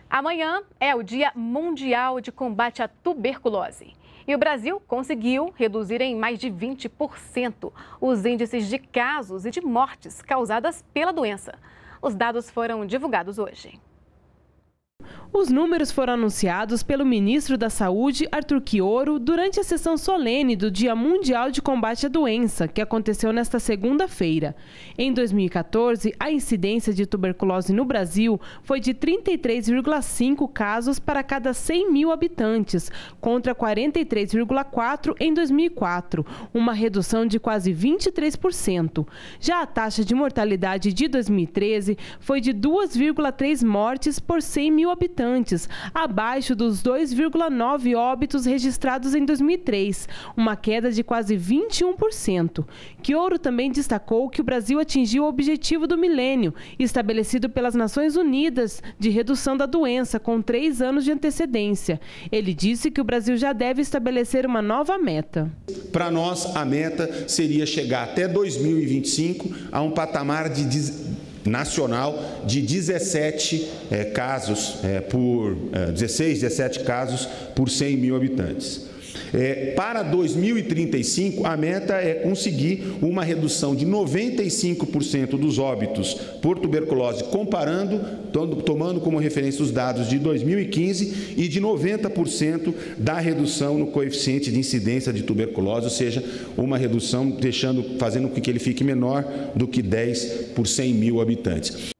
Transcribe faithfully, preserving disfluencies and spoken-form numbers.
Amanhã é o Dia Mundial de Combate à Tuberculose. E o Brasil conseguiu reduzir em mais de vinte por cento os índices de casos e de mortes causadas pela doença. Os dados foram divulgados hoje. Os números foram anunciados pelo ministro da Saúde, Arthur Quiorio, durante a sessão solene do Dia Mundial de Combate à Doença, que aconteceu nesta segunda-feira. Em dois mil e quatorze, a incidência de tuberculose no Brasil foi de trinta e três vírgula cinco casos para cada cem mil habitantes, contra quarenta e três vírgula quatro em dois mil e quatro, uma redução de quase vinte e três por cento. Já a taxa de mortalidade de dois mil e treze foi de duas vírgula três mortes por cem mil habitantes, abaixo dos dois vírgula nove óbitos registrados em dois mil e três, uma queda de quase vinte e um por cento. Quiorio também destacou que o Brasil atingiu o objetivo do milênio, estabelecido pelas Nações Unidas, de redução da doença, com três anos de antecedência. Ele disse que o Brasil já deve estabelecer uma nova meta. Para nós, a meta seria chegar até dois mil e vinte e cinco a um patamar de nacional de dezessete é, casos é, por é, dezesseis, dezessete casos por cem mil habitantes. É, para dois mil e trinta e cinco, a meta é conseguir uma redução de noventa e cinco por cento dos óbitos por tuberculose, comparando, tomando como referência os dados de dois mil e quinze, e de noventa por cento da redução no coeficiente de incidência de tuberculose, ou seja, uma redução deixando, fazendo com que ele fique menor do que dez por cem mil habitantes.